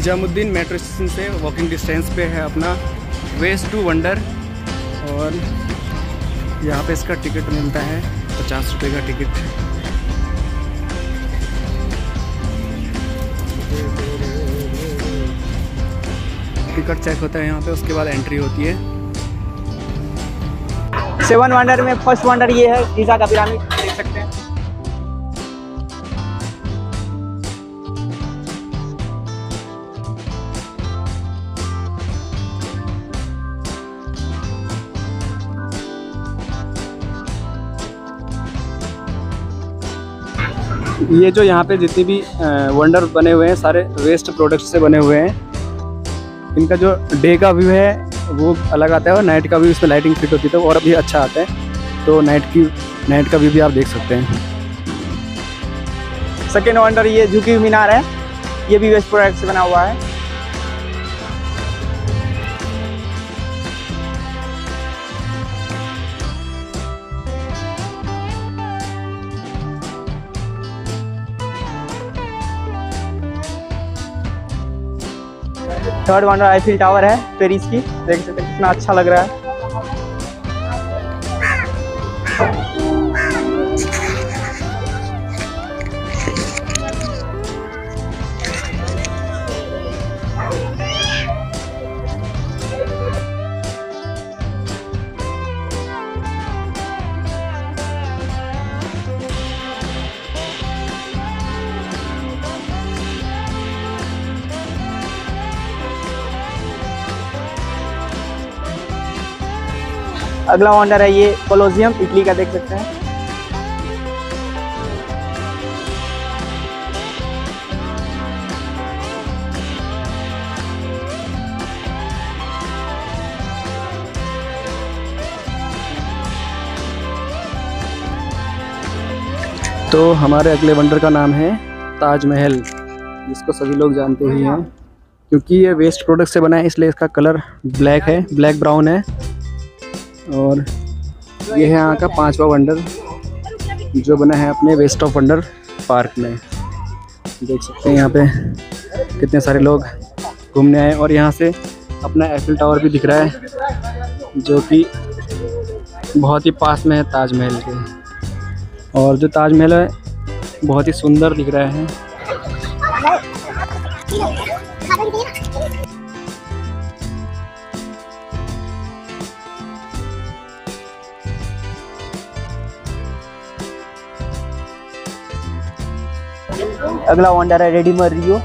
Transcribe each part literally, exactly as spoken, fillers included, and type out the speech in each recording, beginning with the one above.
Nizamuddin metro station से walking distance पे है अपना वेस्ट टू वंडर। और यहाँ पे इसका टिकट मिलता है पचास रुपये का टिकट। टिकट चेक होता है यहाँ पे, उसके बाद एंट्री होती है। सेवन वंडर में फर्स्ट वंडर ये है गीज़ा का पिरामिड, देख सकते हैं। ये जो यहाँ पे जितनी भी वंडर बने हुए हैं सारे वेस्ट प्रोडक्ट से बने हुए हैं। इनका जो डे का व्यू है वो अलग आता है और नाइट का व्यू, इसमें लाइटिंग फिट होती है तो और भी अच्छा आता है। तो नाइट की नाइट का व्यू भी आप देख सकते हैं। सेकेंड वंडर ये झुकी हुई मीनार है, ये भी वेस्ट प्रोडक्ट से बना हुआ है। थर्ड वंडर आईफिल टावर है पेरिस की, देख सकते हैं कितना अच्छा लग रहा है। अगला वंडर है ये कोलोसियम, इटली का, देख सकते हैं। तो हमारे अगले वंडर का नाम है ताजमहल, जिसको सभी लोग जानते ही हैं क्योंकि ये वेस्ट प्रोडक्ट से बना है, इसलिए इसका कलर ब्लैक है, ब्लैक ब्राउन है। और ये है यहाँ का पांचवा वंडर जो बना है अपने वेस्ट ऑफ वंडर पार्क में। देख सकते हैं यहाँ पे कितने सारे लोग घूमने आए और यहाँ से अपना एफिल टावर भी दिख रहा है जो कि बहुत ही पास में है ताजमहल के। और जो ताजमहल है बहुत ही सुंदर दिख रहा है। अगला वंडर है रेडिमर रियो।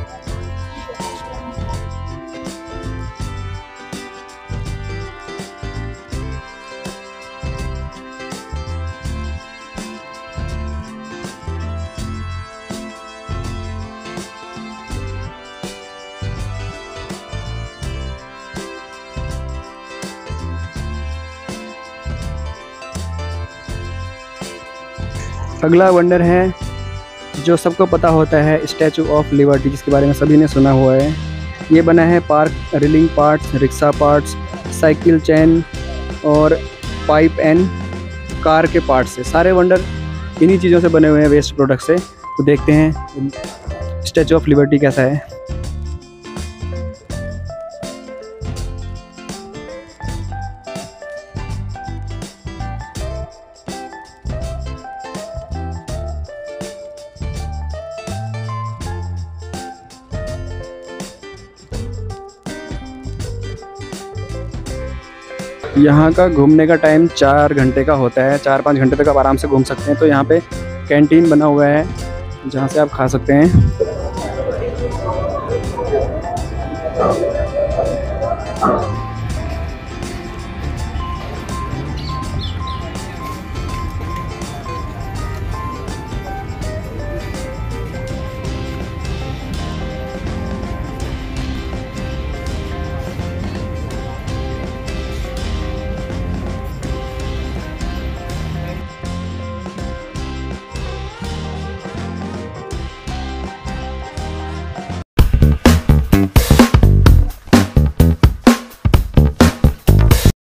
अगला वंडर है जो सबको पता होता है स्टैचू ऑफ लिबर्टी, जिसके बारे में सभी ने सुना हुआ है। ये बना है park railing parts, rickshaw parts, cycle chain और पाइप एंड कार के पार्ट्स से। सारे वंडर इन्हीं चीज़ों से बने हुए हैं, वेस्ट प्रोडक्ट से। तो देखते हैं स्टैचू ऑफ लिबर्टी कैसा है। यहाँ का घूमने का टाइम चार घंटे का होता है, चार पाँच घंटे तक आप आराम से घूम सकते हैं। तो यहाँ पे कैंटीन बना हुआ है जहाँ से आप खा सकते हैं।